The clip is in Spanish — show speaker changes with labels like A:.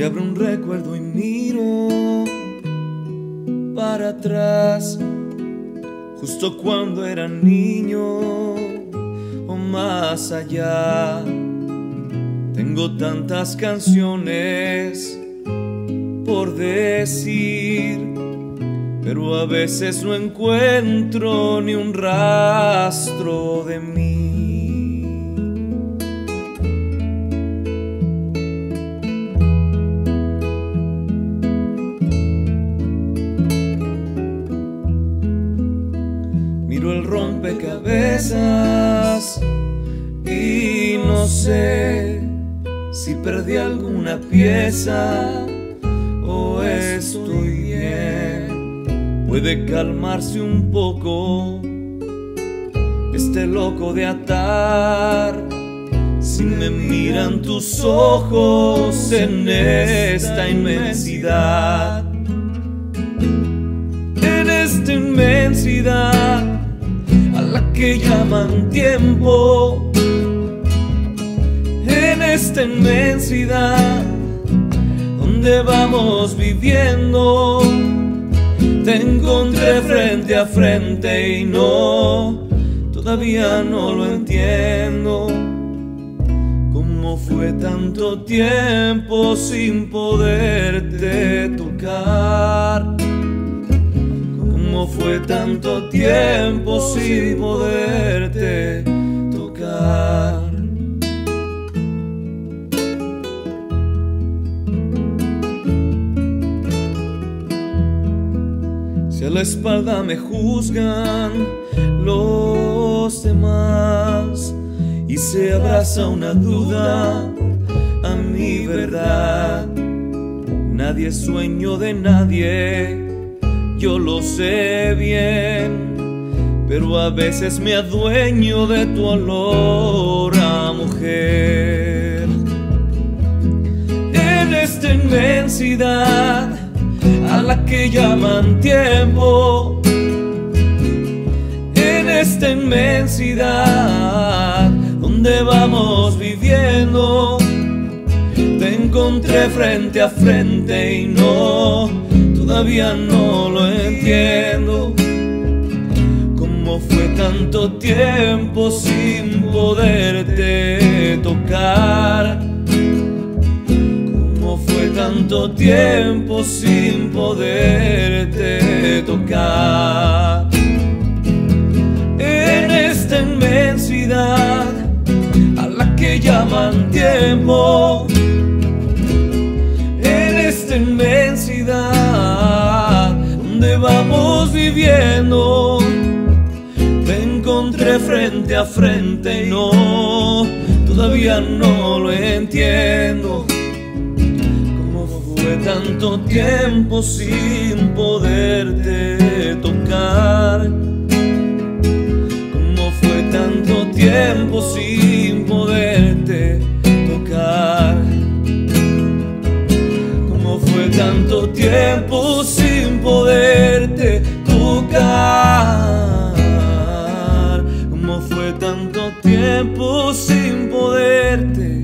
A: abro un recuerdo y miro para atrás, justo cuando era niño o más allá. Tengo tantas canciones por decir, pero a veces no encuentro ni un rastro de mí. Miro el rompecabezas y no sé si perdí alguna pieza o estoy bien. Puede calmarse un poco este loco de atar, si me miran tus ojos en esta inmensidad. En esta inmensidad a la que llaman tiempo, en esta inmensidad donde vamos viviendo, te encontré frente a frente y no, todavía no lo entiendo. ¿Cómo fue tanto tiempo sin poderte tocar? ¿Cómo fue tanto tiempo sin poderte tocar? Si a la espalda me juzgan los demás y se abraza una duda a mi verdad, nadie es dueño de nadie, yo lo sé bien, pero a veces me adueño de tu olor a mujer. En esta inmensidad a la que llaman tiempo, en esta inmensidad donde vamos viviendo, te encontré frente a frente y no, todavía no lo entiendo. ¿Cómo fue tanto tiempo sin poderte tocar? ¿Cómo fue tanto tiempo sin poderte tocar? En esta inmensidad a la que llaman tiempo, en esta inmensidad donde vamos viviendo, te encontré frente a frente y no, todavía no lo entiendo. ¿Cómo fue tanto tiempo sin poderte tocar? ¿Cómo fue tanto tiempo sin poderte tocar? Fue tanto tiempo sin poderte tocar. ¿Cómo fue tanto tiempo sin poderte